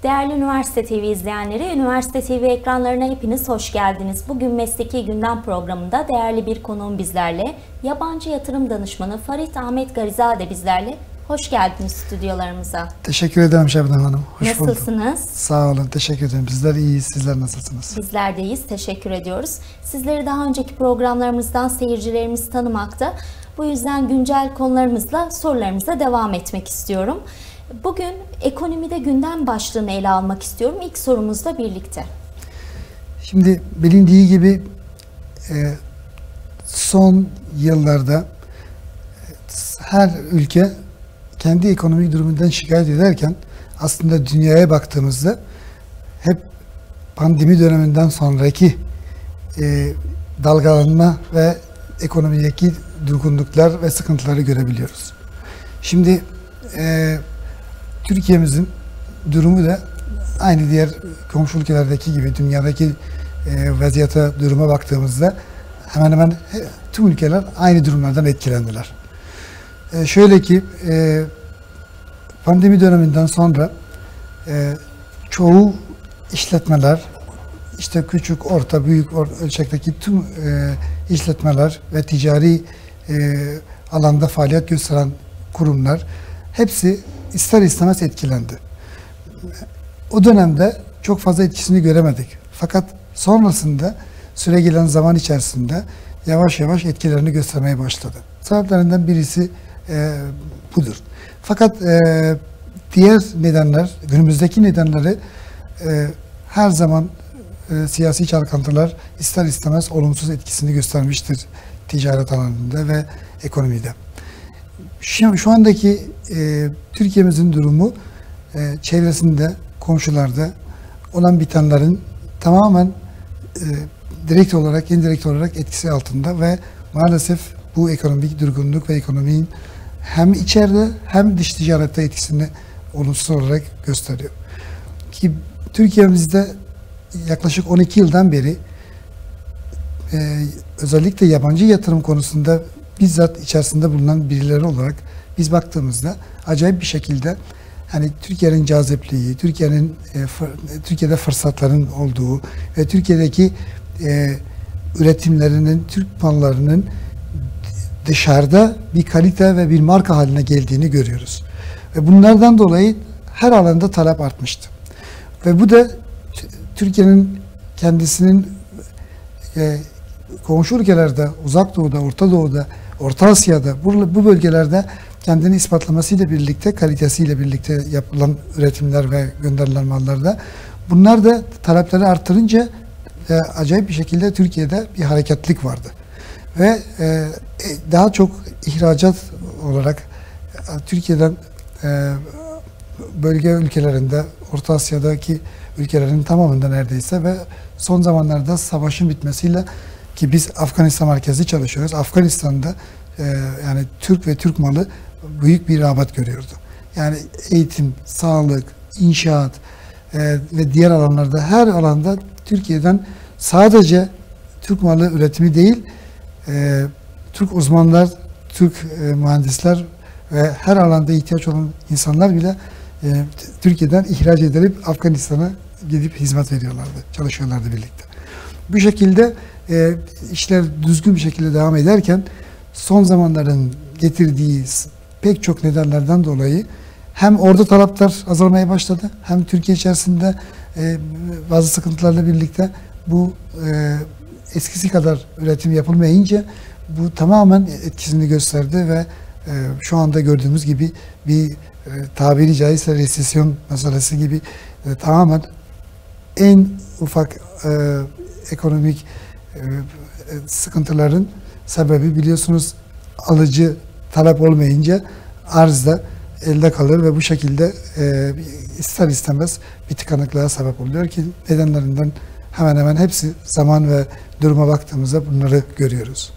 Değerli Üniversite TV izleyenleri, Üniversite TV ekranlarına hepiniz hoş geldiniz. Bugün Mesleki Gündem programında değerli bir konuğum bizlerle, yabancı yatırım danışmanı Farit Ahmet Garizade bizlerle. Hoş geldiniz stüdyolarımıza. Teşekkür ederim Şebnem Hanım. Hoş bulduk. Nasılsınız? Sağ olun, teşekkür ederim. Bizler iyiyiz, sizler nasılsınız? Bizler de iyiyiz, teşekkür ediyoruz. Sizleri daha önceki programlarımızdan seyircilerimiz tanımakta. Bu yüzden güncel konularımızla, sorularımıza devam etmek istiyorum. Bugün ekonomide gündem başlığını ele almak istiyorum. İlk sorumuzla birlikte. Şimdi bilindiği gibi son yıllarda her ülke kendi ekonomik durumundan şikayet ederken aslında dünyaya baktığımızda hep pandemi döneminden sonraki dalgalanma ve ekonomideki durgunluklar ve sıkıntıları görebiliyoruz. Şimdi Türkiye'mizin durumu da aynı diğer komşu ülkelerdeki gibi dünyadaki vaziyete, duruma baktığımızda hemen hemen tüm ülkeler aynı durumlardan etkilendiler. Şöyle ki pandemi döneminden sonra çoğu işletmeler, işte küçük, orta, büyük ölçekteki tüm işletmeler ve ticari alanda faaliyet gösteren kurumlar hepsi ister istemez etkilendi. O dönemde çok fazla etkisini göremedik. Fakat sonrasında süre gelen zaman içerisinde yavaş yavaş etkilerini göstermeye başladı. Sebeplerinden birisi budur. Fakat diğer nedenler, günümüzdeki nedenleri her zaman siyasi çalkantılar ister istemez olumsuz etkisini göstermiştir ticaret alanında ve ekonomide. Şu andaki Türkiye'mizin durumu çevresinde, komşularda olan bitenlerin tamamen direkt olarak, indirekt olarak etkisi altında ve maalesef bu ekonomik durgunluk ve ekonominin hem içeride hem dış ticarette etkisini olumsuz olarak gösteriyor. Ki Türkiye'mizde yaklaşık 12 yıldan beri özellikle yabancı yatırım konusunda bizzat içerisinde bulunan birileri olarak biz baktığımızda acayip bir şekilde hani Türkiye'nin cazipliği, Türkiye'de fırsatların olduğu ve Türkiye'deki üretimlerinin, Türk mallarının dışarıda bir kalite ve bir marka haline geldiğini görüyoruz. Ve bunlardan dolayı her alanda talep artmıştı. Ve bu da Türkiye'nin kendisinin komşu ülkelerde, Uzak Doğu'da, Orta Doğu'da, Orta Asya'da bu bölgelerde kendini ispatlamasıyla birlikte, kalitesiyle birlikte yapılan üretimler ve gönderilen mallarda bunlar da talepleri arttırınca acayip bir şekilde Türkiye'de bir hareketlilik vardı. Ve daha çok ihracat olarak Türkiye'den bölge ülkelerinde, Orta Asya'daki ülkelerin tamamında neredeyse ve son zamanlarda savaşın bitmesiyle ki biz Afganistan merkezli çalışıyoruz. Afganistan'da yani Türk ve Türk malı büyük bir rağbet görüyordu. Yani eğitim, sağlık, inşaat ve diğer alanlarda her alanda Türkiye'den sadece Türk malı üretimi değil, Türk uzmanlar, Türk mühendisler ve her alanda ihtiyaç olan insanlar bile Türkiye'den ihraç edilip Afganistan'a gidip hizmet veriyorlardı, çalışıyorlardı birlikte. Bu şekilde işler düzgün bir şekilde devam ederken son zamanların getirdiği pek çok nedenlerden dolayı hem orada talepler azalmaya başladı hem Türkiye içerisinde bazı sıkıntılarla birlikte bu eskisi kadar üretim yapılmayınca bu tamamen etkisini gösterdi ve şu anda gördüğümüz gibi bir tabiri caizse resesyon meselesi gibi tamamen en ufak ekonomik sıkıntıların sebebi biliyorsunuz alıcı talep olmayınca arz da elde kalır ve bu şekilde ister istemez bir tıkanıklığa sebep oluyor ki nedenlerinden hemen hemen hepsi zaman ve duruma baktığımızda bunları görüyoruz.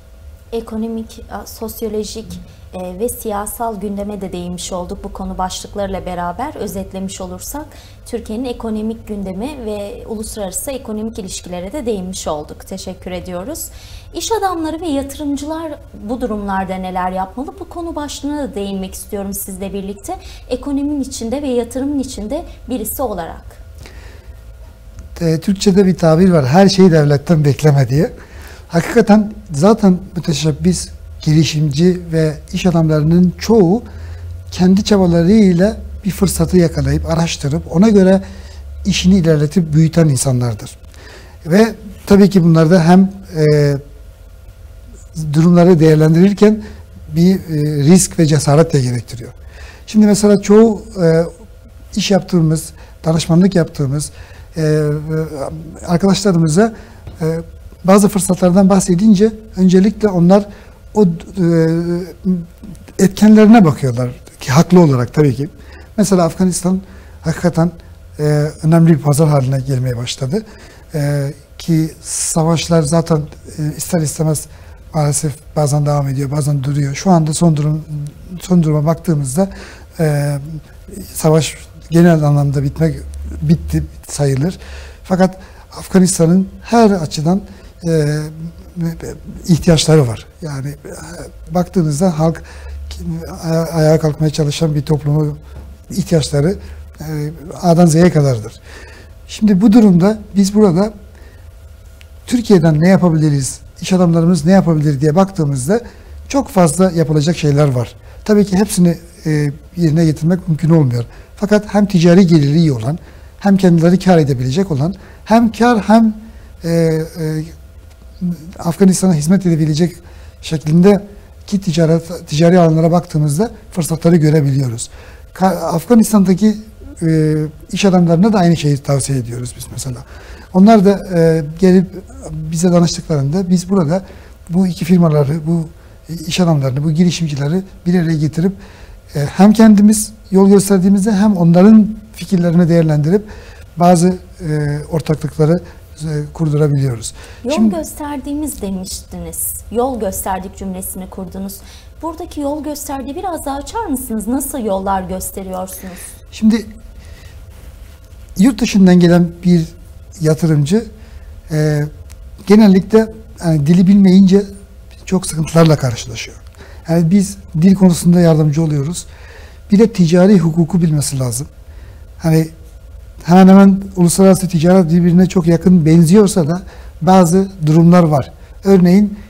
Ekonomik, sosyolojik ve siyasal gündeme de değinmiş olduk bu konu başlıklarıyla beraber. Özetlemiş olursak Türkiye'nin ekonomik gündemi ve uluslararası ekonomik ilişkilere de değinmiş olduk. Teşekkür ediyoruz. İş adamları ve yatırımcılar bu durumlarda neler yapmalı? Bu konu başlığına da değinmek istiyorum sizle birlikte. Ekonominin içinde ve yatırımın içinde birisi olarak. Türkçe'de bir tabir var. Her şeyi devletten bekleme diye. Hakikaten zaten müteşebbis, girişimci ve iş adamlarının çoğu kendi çabalarıyla bir fırsatı yakalayıp, araştırıp, ona göre işini ilerletip büyüten insanlardır. Ve tabii ki bunlarda hem durumları değerlendirirken bir risk ve cesaret de gerektiriyor. Şimdi mesela çoğu iş yaptığımız, danışmanlık yaptığımız arkadaşlarımıza bazı fırsatlardan bahsedince öncelikle onlar o etkenlerine bakıyorlar ki haklı olarak tabii ki. Mesela Afganistan hakikaten önemli bir pazar haline gelmeye başladı. Ki savaşlar zaten ister istemez maalesef bazen devam ediyor, bazen duruyor. Şu anda son duruma baktığımızda savaş genel anlamda bitti sayılır. Fakat Afganistan'ın her açıdan ihtiyaçları var. Yani baktığınızda halk ayağa kalkmaya çalışan bir toplumu ihtiyaçları A'dan Z'ye kadardır. Şimdi bu durumda biz burada Türkiye'den ne yapabiliriz, iş adamlarımız ne yapabilir diye baktığımızda çok fazla yapılacak şeyler var. Tabii ki hepsini yerine getirmek mümkün olmuyor. Fakat hem ticari geliri iyi olan, hem kendileri kar edebilecek olan, hem kar hem Afganistan'a hizmet edebilecek şeklinde ki ticari alanlara baktığımızda fırsatları görebiliyoruz. Afganistan'daki iş adamlarına da aynı şeyi tavsiye ediyoruz biz mesela. Onlar da gelip bize danıştıklarında biz burada bu iki firmaları, bu iş adamlarını, bu girişimcileri bir araya getirip hem kendimiz yol gösterdiğimizde hem onların fikirlerini değerlendirip bazı ortaklıkları kurdurabiliyoruz. Yol gösterdiğimiz demiştiniz. Yol gösterdik cümlesini kurdunuz. Buradaki yol gösterdiği biraz daha açar mısınız? Nasıl yollar gösteriyorsunuz? Şimdi yurt dışından gelen bir yatırımcı genellikle yani dili bilmeyince çok sıkıntılarla karşılaşıyor. Yani biz dil konusunda yardımcı oluyoruz. Bir de ticari hukuku bilmesi lazım. Hani hemen hemen uluslararası ticaret birbirine çok yakın benziyorsa da bazı durumlar var. Örneğin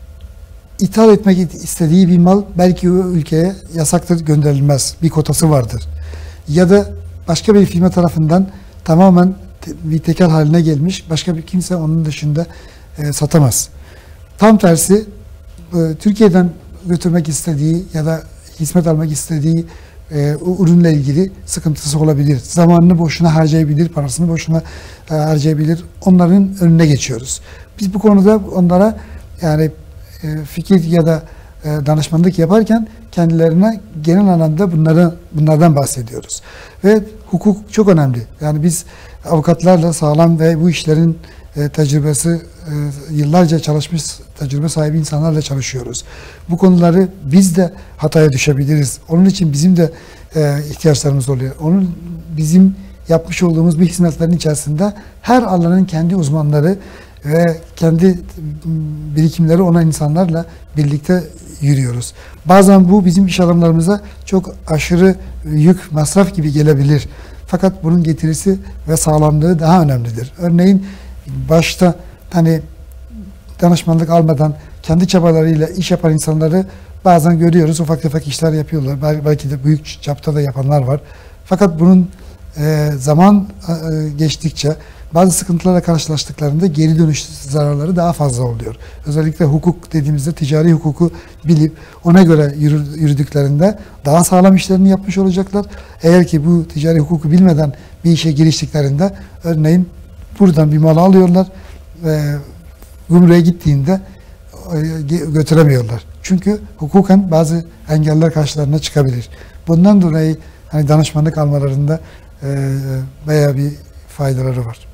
ithal etmek istediği bir mal belki o ülkeye yasaktır, gönderilmez. Bir kotası vardır. Ya da başka bir firma tarafından tamamen bir tekel haline gelmiş, başka bir kimse onun dışında satamaz. Tam tersi Türkiye'den götürmek istediği ya da hizmet almak istediği o ürünle ilgili sıkıntısı olabilir. Zamanını boşuna harcayabilir, parasını boşuna harcayabilir. Onların önüne geçiyoruz. Biz bu konuda onlara yani fikir ya da danışmanlık yaparken kendilerine genel anlamda bunlardan bahsediyoruz. Ve hukuk çok önemli. Yani biz avukatlarla sağlam ve bu işlerin tecrübesi yıllarca çalışmış tecrübe sahibi insanlarla çalışıyoruz. Bu konuları biz de hataya düşebiliriz. Onun için bizim de ihtiyaçlarımız oluyor. Bizim yapmış olduğumuz bu hizmetlerin içerisinde her alanın kendi uzmanları ve kendi birikimleri olan insanlarla birlikte yürüyoruz. Bazen bu bizim iş adamlarımıza çok aşırı yük, masraf gibi gelebilir. Fakat bunun getirisi ve sağlamlığı daha önemlidir. Örneğin başta hani danışmanlık almadan kendi çabalarıyla iş yapan insanları bazen görüyoruz. Ufak tefek işler yapıyorlar. Belki de büyük çapta da yapanlar var. Fakat bunun zaman geçtikçe bazı sıkıntılarla karşılaştıklarında geri dönüş zararları daha fazla oluyor. Özellikle hukuk dediğimizde ticari hukuku bilip ona göre yürüdüklerinde daha sağlam işlerini yapmış olacaklar. Eğer ki bu ticari hukuku bilmeden bir işe giriştiklerinde örneğin buradan bir mal alıyorlar ve gümrüğe gittiğinde götüremiyorlar. Çünkü hukuken bazı engeller karşılarına çıkabilir. Bundan dolayı hani danışmanlık almalarında bayağı bir faydaları var.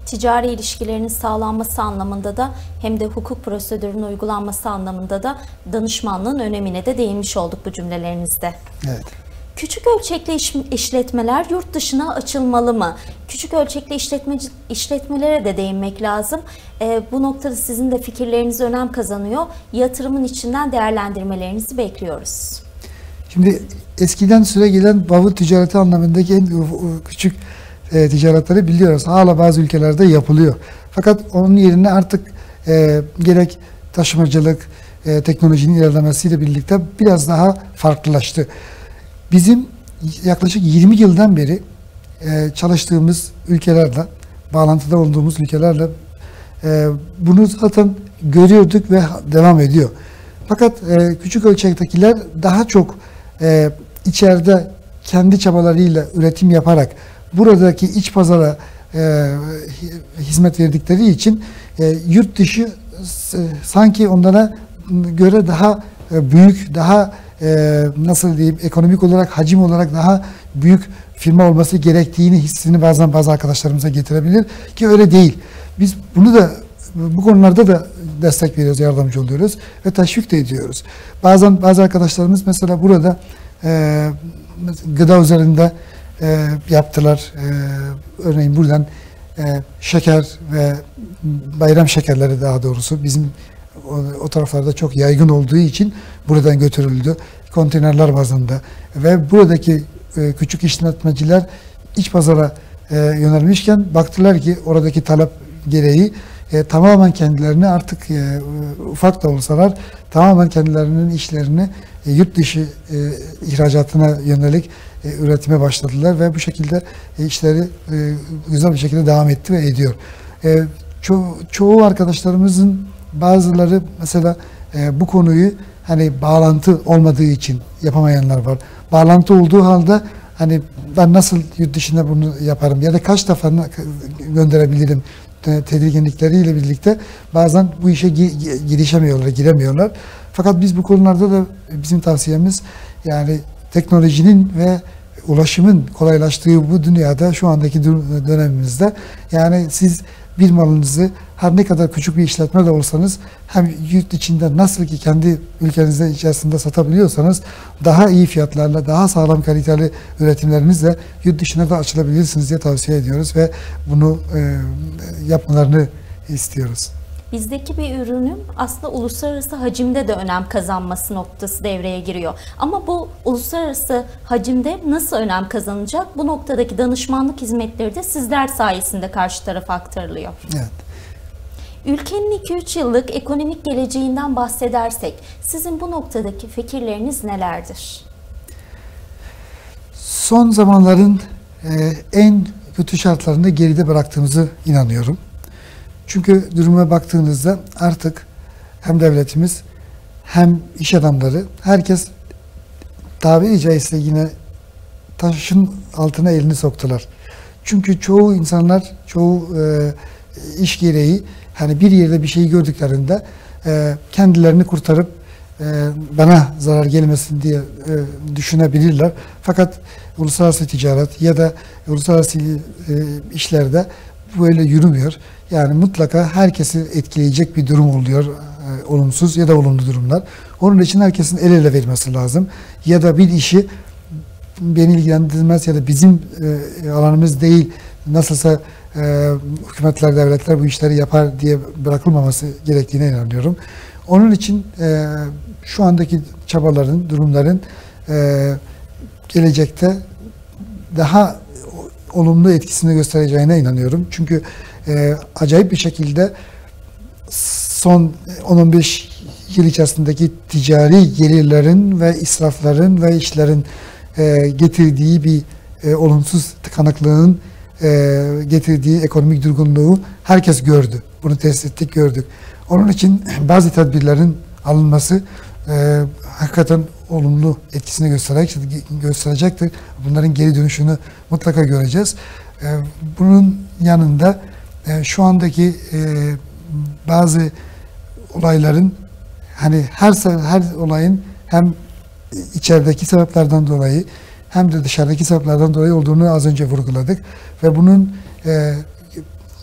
ticari ilişkilerinin sağlanması anlamında da hem de hukuk prosedürünün uygulanması anlamında da danışmanlığın önemine de değinmiş olduk bu cümlelerinizde. Evet. Küçük ölçekli işletmeler yurt dışına açılmalı mı? Küçük ölçekli işletmelere de değinmek lazım. Bu noktada sizin de fikirleriniz önem kazanıyor. Yatırımın içinden değerlendirmelerinizi bekliyoruz. Şimdi eskiden süregelen bavul ticareti anlamındaki en küçük ticaretleri biliyoruz. Hala bazı ülkelerde yapılıyor. Fakat onun yerine artık gerek taşımacılık, teknolojinin ilerlemesiyle birlikte biraz daha farklılaştı. Bizim yaklaşık 20 yıldan beri çalıştığımız ülkelerle, bağlantıda olduğumuz ülkelerle bunu zaten görüyorduk ve devam ediyor. Fakat küçük ölçektekiler daha çok içeride kendi çabalarıyla üretim yaparak buradaki iç pazara hizmet verdikleri için yurt dışı sanki onlara göre daha büyük, daha nasıl diyeyim, ekonomik olarak, hacim olarak daha büyük firma olması gerektiğini hissini bazen bazı arkadaşlarımıza getirebilir ki öyle değil. Biz bunu da bu konularda da destek veriyoruz, yardımcı oluyoruz ve teşvik de ediyoruz. Bazen bazı arkadaşlarımız mesela burada gıda üzerinde yaptılar. Örneğin buradan şeker ve bayram şekerleri, daha doğrusu bizim o taraflarda çok yaygın olduğu için buradan götürüldü. Konteynerler bazında ve buradaki küçük işletmeciler iç pazara yönelmişken baktılar ki oradaki talep gereği tamamen kendilerini artık ufak da olsalar tamamen kendilerinin işlerini yurt dışı ihracatına yönelik üretime başladılar ve bu şekilde işleri güzel bir şekilde devam etti ve ediyor. Çoğu arkadaşlarımızın bazıları mesela bu konuyu hani bağlantı olmadığı için yapamayanlar var. Bağlantı olduğu halde hani ben nasıl yurt dışında bunu yaparım ya da kaç defa gönderebilirim tedirginlikleriyle birlikte bazen bu işe girişemiyorlar, giremiyorlar. Fakat biz bu konularda da bizim tavsiyemiz yani teknolojinin ve ulaşımın kolaylaştığı bu dünyada şu andaki dönemimizde yani siz bir malınızı her ne kadar küçük bir işletme de olsanız hem yurt içinde nasıl ki kendi ülkenizde içerisinde satabiliyorsanız daha iyi fiyatlarla, daha sağlam kaliteli üretimlerinizle yurt dışına da açılabilirsiniz diye tavsiye ediyoruz ve bunu yapmalarını istiyoruz. Bizdeki bir ürünün aslında uluslararası hacimde de önem kazanması noktası devreye giriyor. Ama bu uluslararası hacimde nasıl önem kazanacak? Bu noktadaki danışmanlık hizmetleri de sizler sayesinde karşı tarafa aktarılıyor. Evet. Ülkenin 2-3 yıllık ekonomik geleceğinden bahsedersek sizin bu noktadaki fikirleriniz nelerdir? Son zamanların en kötü şartlarını geride bıraktığımızı inanıyorum. Çünkü duruma baktığınızda artık hem devletimiz hem iş adamları herkes tabiri caizse yine taşın altına elini soktular. Çünkü çoğu insanlar, çoğu iş gereği hani bir yerde bir şeyi gördüklerinde kendilerini kurtarıp bana zarar gelmesin diye düşünebilirler. Fakat uluslararası ticaret ya da uluslararası işlerde böyle yürümüyor. Yani mutlaka herkesi etkileyecek bir durum oluyor. Olumsuz ya da olumlu durumlar. Onun için herkesin el ele vermesi lazım. Ya da bir işi beni ilgilendirmez ya da bizim alanımız değil, nasılsa hükümetler, devletler bu işleri yapar diye bırakılmaması gerektiğine inanıyorum. Onun için şu andaki çabaların, durumların gelecekte daha olumlu etkisini göstereceğine inanıyorum. Çünkü acayip bir şekilde son 10-15 yıl içerisindeki ticari gelirlerin ve israfların ve işlerin getirdiği bir olumsuz tıkanıklığın getirdiği ekonomik durgunluğu herkes gördü. Bunu test ettik, gördük. Onun için bazı tedbirlerin alınması hakikaten olumlu etkisini gösterecektir. Bunların geri dönüşünü mutlaka göreceğiz. Bunun yanında şu andaki bazı olayların hani her olayın hem içerideki sebeplerden dolayı hem de dışarıdaki sebeplerden dolayı olduğunu az önce vurguladık ve bunun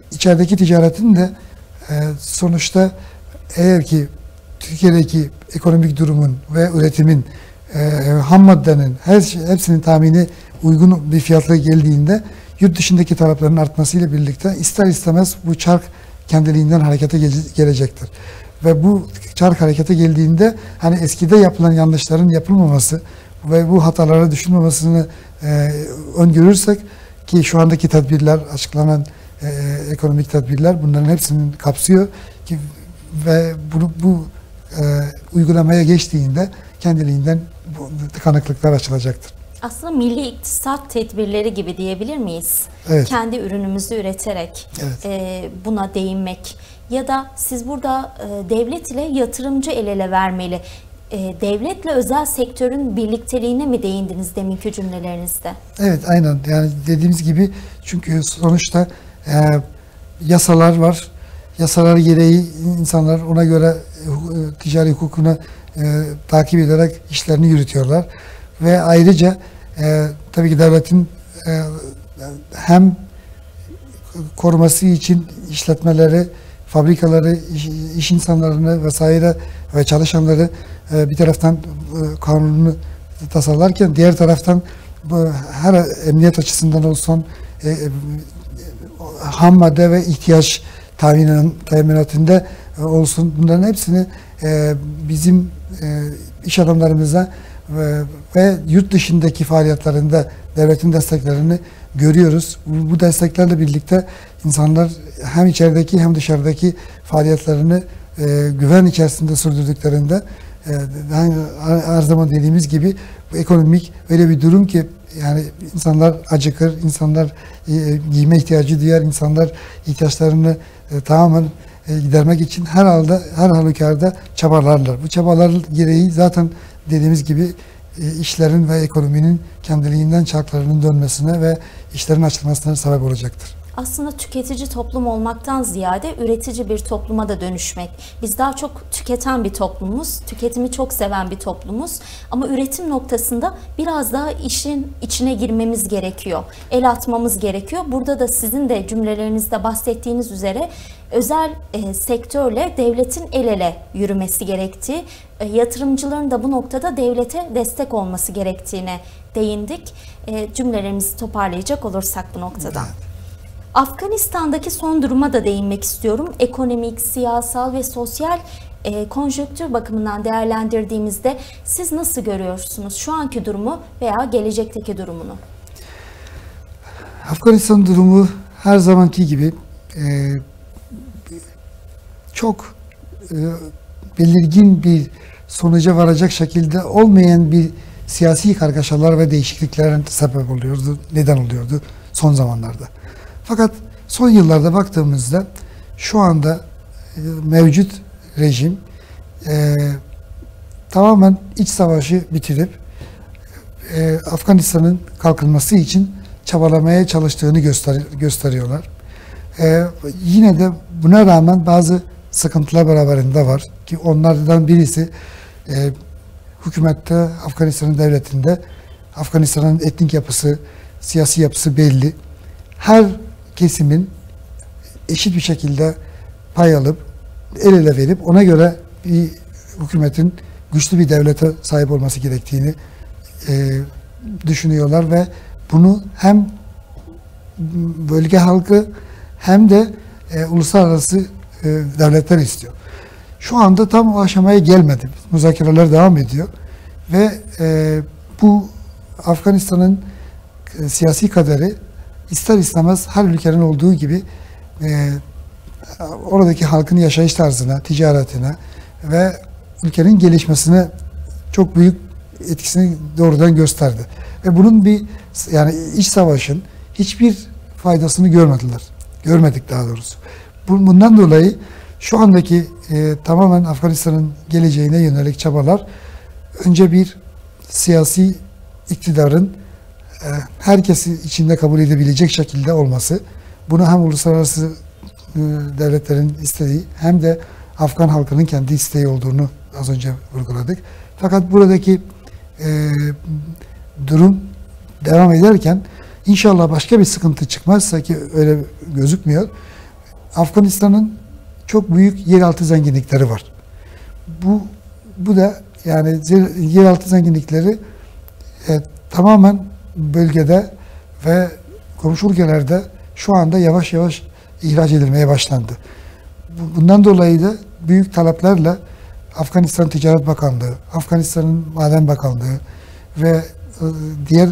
içerideki ticaretin de sonuçta eğer ki Türkiye'deki ekonomik durumun ve üretimin ham maddenin hepsinin tahmini uygun bir fiyatla geldiğinde yurt dışındaki taleplerin artmasıyla birlikte ister istemez bu çark kendiliğinden harekete gelecektir. Ve bu çark harekete geldiğinde hani eskide yapılan yanlışların yapılmaması ve bu hatalara düşülmemesini öngörürsek ki şu andaki tedbirler, açıklanan ekonomik tedbirler bunların hepsini kapsıyor ki ve bu uygulamaya geçtiğinde kendiliğinden bu tıkanıklıklar açılacaktır. Aslında milli iktisat tedbirleri gibi diyebilir miyiz? Evet. Kendi ürünümüzü üreterek buna değinmek ya da siz burada devlet ile yatırımcı el ele vermeli. Devletle özel sektörün birlikteliğine mi değindiniz deminki cümlelerinizde? Evet, aynen. Yani dediğimiz gibi çünkü sonuçta yasalar var. Yasalar gereği insanlar ona göre ticari hukukunu takip ederek işlerini yürütüyorlar. Ve ayrıca tabii ki devletin hem koruması için işletmeleri, fabrikaları, iş insanlarını vesaire ve çalışanları bir taraftan kanununu tasarlarken diğer taraftan her emniyet açısından olsun ham madde ve ihtiyaç teminatında olsun bunların hepsini bizim iş adamlarımıza ve yurt dışındaki faaliyetlerinde devletin desteklerini görüyoruz. Bu desteklerle birlikte insanlar hem içerideki hem dışarıdaki faaliyetlerini güven içerisinde sürdürdüklerinde her zaman dediğimiz gibi bu ekonomik öyle bir durum ki yani insanlar acıkır, insanlar giyme ihtiyacı duyar, insanlar ihtiyaçlarını tamamen gidermek için her halükarda çabalarlar. Bu çabalar gereği zaten dediğimiz gibi işlerin ve ekonominin kendiliğinden çarklarının dönmesine ve işlerin açılmasına sebep olacaktır. Aslında tüketici toplum olmaktan ziyade üretici bir topluma da dönüşmek. Biz daha çok tüketen bir toplumuz, tüketimi çok seven bir toplumuz. Ama üretim noktasında biraz daha işin içine girmemiz gerekiyor. El atmamız gerekiyor. Burada da sizin de cümlelerinizde bahsettiğiniz üzere özel sektörle devletin el ele yürümesi gerektiği, yatırımcıların da bu noktada devlete destek olması gerektiğine değindik. Cümlelerimizi toparlayacak olursak bu noktada. Evet. Afganistan'daki son duruma da değinmek istiyorum. Ekonomik, siyasal ve sosyal konjonktür bakımından değerlendirdiğimizde siz nasıl görüyorsunuz şu anki durumu veya gelecekteki durumunu? Afganistan durumu her zamanki gibi çok belirgin bir sonuca varacak şekilde olmayan bir siyasi kargaşalar ve değişikliklerin sebep oluyordu, neden oluyordu son zamanlarda. Fakat son yıllarda baktığımızda şu anda mevcut rejim tamamen iç savaşı bitirip Afganistan'ın kalkınması için çabalamaya çalıştığını gösteriyorlar. Yine de buna rağmen bazı sıkıntılar beraberinde var ki onlardan birisi hükümette, Afganistan'ın devletinde Afganistan'ın etnik yapısı, siyasi yapısı belli. Her kesimin eşit bir şekilde pay alıp el ele verip ona göre bir hükümetin güçlü bir devlete sahip olması gerektiğini düşünüyorlar ve bunu hem bölge halkı hem de uluslararası devletler istiyor. Şu anda tam o aşamaya gelmedi. Müzakereler devam ediyor ve bu Afganistan'ın siyasi kaderi ister istemez her ülkenin olduğu gibi oradaki halkın yaşayış tarzına, ticaretine ve ülkenin gelişmesine çok büyük etkisini doğrudan gösterdi. Ve bunun yani iç savaşın hiçbir faydasını görmediler. Görmedik daha doğrusu. Bundan dolayı şu andaki tamamen Afganistan'ın geleceğine yönelik çabalar önce bir siyasi iktidarın herkesi içinde kabul edebilecek şekilde olması. Bunu hem uluslararası devletlerin istediği hem de Afgan halkının kendi isteği olduğunu az önce vurguladık. Fakat buradaki durum devam ederken inşallah başka bir sıkıntı çıkmazsa ki öyle gözükmüyor. Afganistan'ın çok büyük yeraltı zenginlikleri var. Bu da yani yeraltı zenginlikleri tamamen bölgede ve komşu ülkelerde şu anda yavaş yavaş ihraç edilmeye başlandı. Bundan dolayı da büyük taleplerle Afganistan Ticaret Bakanlığı, Afganistan'ın Maden Bakanlığı ve diğer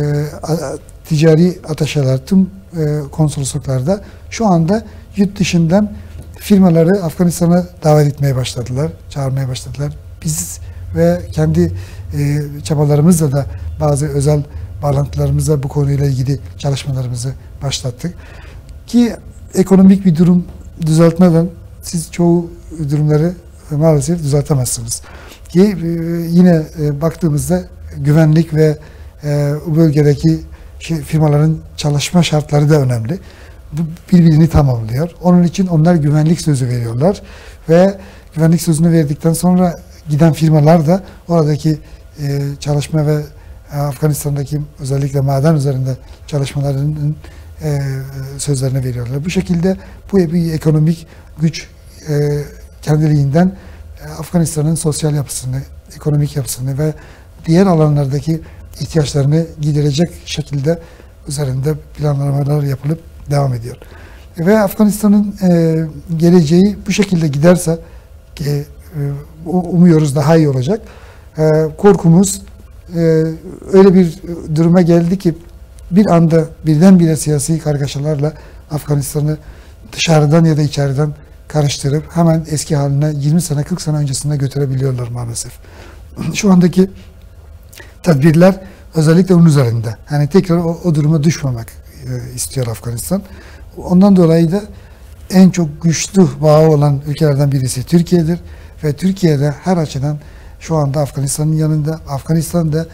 ticari ataşeler, tüm konsolosluklarda şu anda yurt dışından firmaları Afganistan'a davet etmeye başladılar, çağırmaya başladılar. Biz ve kendi çabalarımızla da bazı özel bağlantılarımızla bu konuyla ilgili çalışmalarımızı başlattık. Ki ekonomik bir durum düzeltmeden siz çoğu durumları maalesef düzeltemezsiniz. Ki yine baktığımızda güvenlik ve bu bölgedeki firmaların çalışma şartları da önemli. Bu birbirini tamamlıyor. Onun için onlar güvenlik sözü veriyorlar ve güvenlik sözünü verdikten sonra giden firmalar da oradaki çalışma ve Afganistan'daki özellikle maden üzerinde çalışmalarının sözlerini veriyorlar. Bu şekilde bu bir ekonomik güç kendiliğinden Afganistan'ın sosyal yapısını, ekonomik yapısını ve diğer alanlardaki ihtiyaçlarını giderecek şekilde üzerinde planlamalar yapılıp devam ediyor. Ve Afganistan'ın geleceği bu şekilde giderse ki umuyoruz daha iyi olacak. Korkumuz öyle bir duruma geldi ki bir anda birdenbire siyasi kargaşalarla Afganistan'ı dışarıdan ya da içeriden karıştırıp hemen eski haline 20 sene 40 sene öncesine götürebiliyorlar maalesef. Şu andaki tedbirler özellikle onun üzerinde. Yani tekrar o duruma düşmemek istiyor Afganistan. Ondan dolayı da en çok güçlü bağı olan ülkelerden birisi Türkiye'dir. Ve Türkiye'de her açıdan şu anda Afganistan'ın yanında. Afganistan da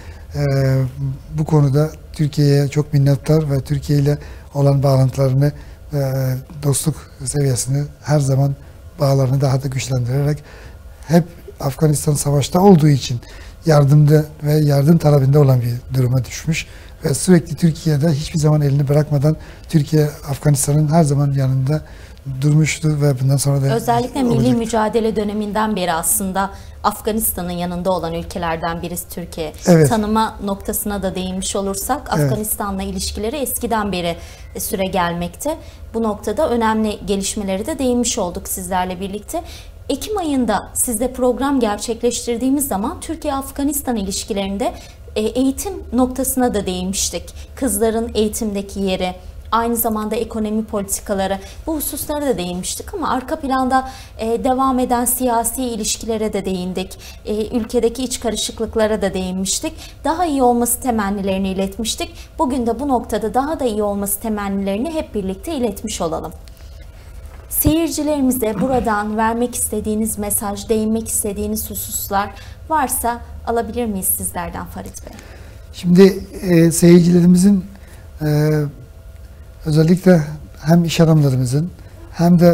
bu konuda Türkiye'ye çok minnettar ve Türkiye ile olan bağlantılarını, dostluk seviyesini her zaman bağlarını daha da güçlendirerek hep Afganistan savaşta olduğu için yardımda ve yardım talebinde olan bir duruma düşmüş ve sürekli Türkiye'de hiçbir zaman elini bırakmadan Türkiye Afganistan'ın her zaman yanında durmuştu ve bundan sonra da özellikle milli mücadele döneminden beri aslında Afganistan'ın yanında olan ülkelerden birisi Türkiye. Evet. Tanıma noktasına da değinmiş olursak Afganistan'la ilişkileri eskiden beri süre gelmekte. Bu noktada önemli gelişmeleri de değinmiş olduk sizlerle birlikte. Ekim ayında sizde program gerçekleştirdiğimiz zaman Türkiye-Afganistan ilişkilerinde eğitim noktasına da değinmiştik. Kızların eğitimdeki yeri, aynı zamanda ekonomi politikaları, bu hususlara da değinmiştik ama arka planda devam eden siyasi ilişkilere de değindik. Ülkedeki iç karışıklıklara da değinmiştik. Daha iyi olması temennilerini iletmiştik. Bugün de bu noktada daha da iyi olması temennilerini hep birlikte iletmiş olalım. Seyircilerimize buradan vermek istediğiniz mesaj, değinmek istediğiniz hususlar varsa alabilir miyiz sizlerden Farit Bey? Şimdi seyircilerimizin özellikle hem iş adamlarımızın hem de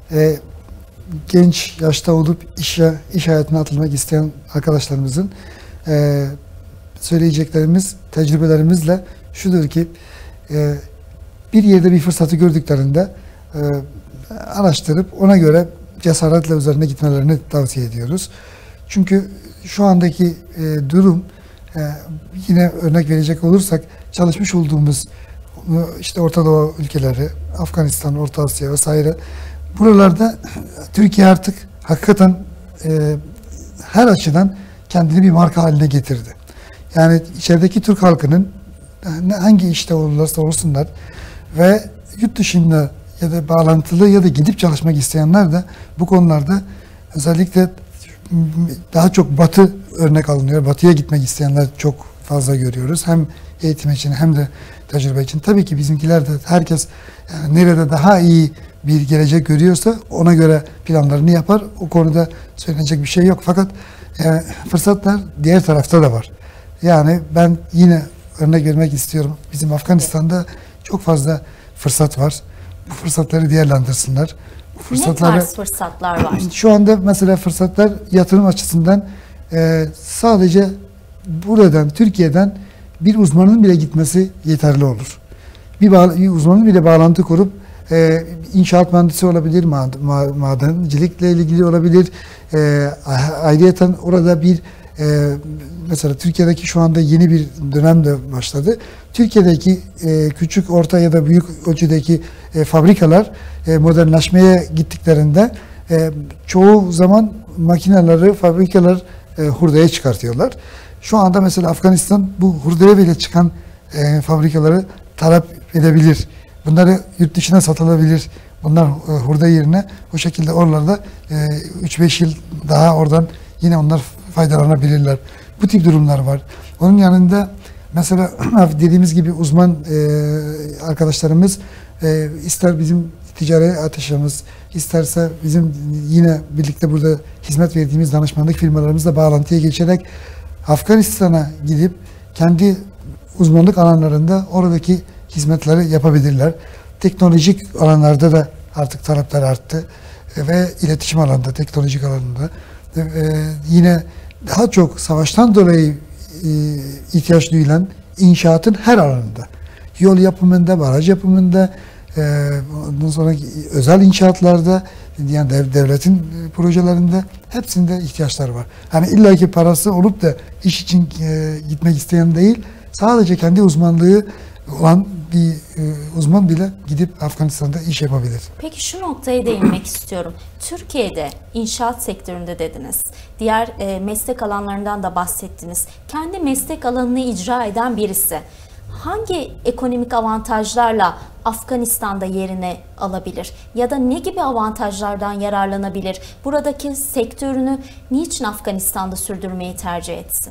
genç yaşta olup iş hayatına atılmak isteyen arkadaşlarımızın söyleyeceklerimiz, tecrübelerimizle şudur ki bir yerde bir fırsatı gördüklerinde araştırıp ona göre cesaretle üzerine gitmelerini tavsiye ediyoruz. Çünkü şu andaki durum yine örnek verecek olursak çalışmış olduğumuz işte Orta Doğu ülkeleri, Afganistan, Orta Asya vesaire buralarda Türkiye artık hakikaten her açıdan kendini bir marka haline getirdi. Yani içerideki Türk halkının hangi işte olurlarsa olsunlar ve yurt dışında ya da bağlantılı ya da gidip çalışmak isteyenler de bu konularda özellikle daha çok Batı örnek alınıyor. Batı'ya gitmek isteyenler çok fazla görüyoruz. Hem eğitim için hem de tecrübe için. Tabii ki bizimkiler de herkes yani nerede daha iyi bir gelecek görüyorsa ona göre planlarını yapar. O konuda söylenecek bir şey yok. Fakat fırsatlar diğer tarafta da var. Yani ben yine örnek vermek istiyorum. Bizim Afganistan'da çok fazla fırsat var. Bu fırsatları değerlendirsinler. Bu fırsatları, ne tarz fırsatlar var? Şu anda mesela fırsatlar yatırım açısından sadece buradan, Türkiye'den bir uzmanın bile gitmesi yeterli olur. Bir uzmanın bile bağlantı kurup inşaat mühendisi olabilir, madencilikle ilgili olabilir. Ayrıyeten orada bir mesela Türkiye'deki şu anda yeni bir dönem de başladı. Türkiye'deki küçük, orta ya da büyük ölçüdeki fabrikalar modernleşmeye gittiklerinde çoğu zaman makineleri, fabrikalar hurdaya çıkartıyorlar. Şu anda mesela Afganistan bu hurdaya bile çıkan fabrikaları talep edebilir. Bunları yurt dışına satılabilir. Bunlar hurda yerine o şekilde oralarda 3-5 yıl daha oradan yine onlar faydalanabilirler. Bu tip durumlar var. Onun yanında mesela dediğimiz gibi uzman arkadaşlarımız ister bizim ticari ateşimiz, isterse bizim yine birlikte burada hizmet verdiğimiz danışmanlık firmalarımızla bağlantıya geçerek Afganistan'a gidip kendi uzmanlık alanlarında oradaki hizmetleri yapabilirler. Teknolojik alanlarda da artık talepler arttı ve iletişim alanında, teknolojik alanında yine daha çok savaştan dolayı ihtiyaç duyulan inşaatın her alanında, yol yapımında, baraj yapımında, ondan sonra özel inşaatlarda, yani devletin projelerinde hepsinde ihtiyaçlar var. Hani illaki parası olup da iş için gitmek isteyen değil, sadece kendi uzmanlığı olan bir uzman bile gidip Afganistan'da iş yapabilir. Peki şu noktaya değinmek istiyorum. Türkiye'de inşaat sektöründe dediniz. Diğer meslek alanlarından da bahsettiniz. Kendi meslek alanını icra eden birisi hangi ekonomik avantajlarla Afganistan'da yerini alabilir? Ya da ne gibi avantajlardan yararlanabilir? Buradaki sektörünü niçin Afganistan'da sürdürmeyi tercih etsin?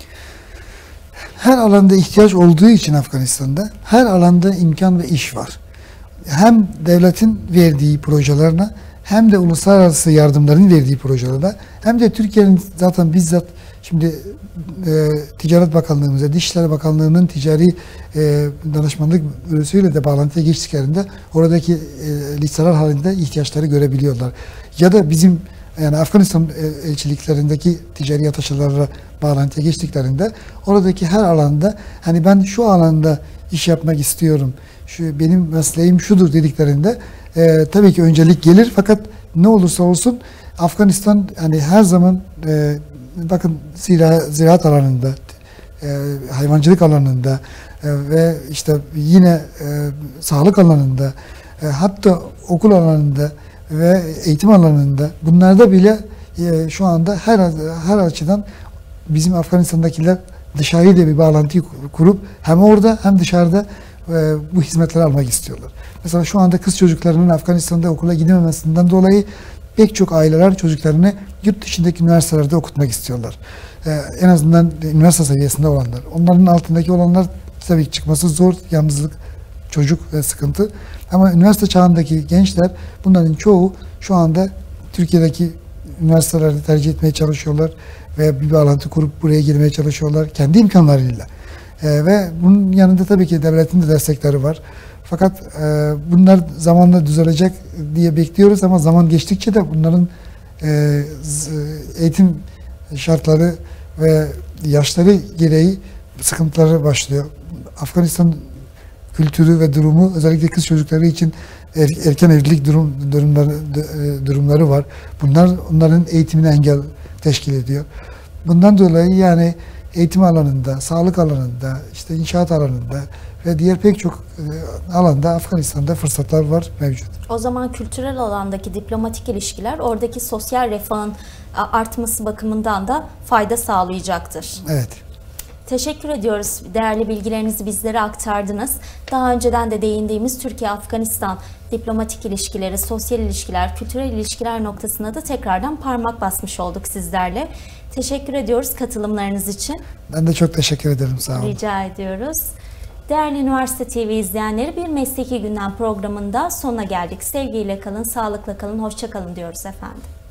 Her alanda ihtiyaç olduğu için Afganistan'da her alanda imkan ve iş var. Hem devletin verdiği projelerine hem de uluslararası yardımların verdiği projelerde hem de Türkiye'nin zaten bizzat şimdi Ticaret Bakanlığımıza, Dışişleri Bakanlığı'nın ticari danışmanlık bürosuyla de bağlantıya geçtiklerinde oradaki listeler halinde ihtiyaçları görebiliyorlar. Ya da bizim yani Afganistan elçiliklerindeki ticari ateşelerle bağlantıya geçtiklerinde oradaki her alanda hani ben şu alanda iş yapmak istiyorum, şu benim mesleğim şudur dediklerinde tabii ki öncelik gelir fakat ne olursa olsun Afganistan hani her zaman bakın ziraat alanında, hayvancılık alanında ve işte yine sağlık alanında, hatta okul alanında ve eğitim alanında bunlarda bile şu anda her açıdan bizim Afganistan'dakiler dışarıya bir bağlantı kurup hem orada hem dışarıda bu hizmetleri almak istiyorlar. Mesela şu anda kız çocuklarının Afganistan'da okula gidememesinden dolayı pek çok aileler çocuklarını yurt dışındaki üniversitelerde okutmak istiyorlar. En azından üniversite seviyesinde olanlar. Onların altındaki olanlar tabii çıkması zor, yalnızlık, çocuk ve sıkıntı. Ama üniversite çağındaki gençler bunların çoğu şu anda Türkiye'deki üniversitelerde tercih etmeye çalışıyorlar ve bir bağlantı kurup buraya girmeye çalışıyorlar kendi imkanlarıyla. Ve bunun yanında tabii ki devletin de destekleri var. Fakat bunlar zamanla düzelecek diye bekliyoruz ama zaman geçtikçe de bunların eğitim şartları ve yaşları gereği sıkıntıları başlıyor. Afganistan kültürü ve durumu özellikle kız çocukları için erken evlilik durumları var. Bunlar onların eğitimine engel teşkil ediyor. Bundan dolayı yani eğitim alanında, sağlık alanında, işte inşaat alanında ve diğer pek çok alanda Afganistan'da fırsatlar var, mevcut. O zaman kültürel alandaki diplomatik ilişkiler oradaki sosyal refahın artması bakımından da fayda sağlayacaktır. Evet. Teşekkür ediyoruz. Değerli bilgilerinizi bizlere aktardınız. Daha önceden de değindiğimiz Türkiye-Afganistan diplomatik ilişkileri, sosyal ilişkiler, kültürel ilişkiler noktasına da tekrardan parmak basmış olduk sizlerle. Teşekkür ediyoruz katılımlarınız için. Ben de çok teşekkür ederim. Sağ olun. Rica ediyoruz. Değerli Üniversite TV izleyenleri, bir Mesleki Gündem programında sonuna geldik. Sevgiyle kalın, sağlıkla kalın, hoşça kalın diyoruz efendim.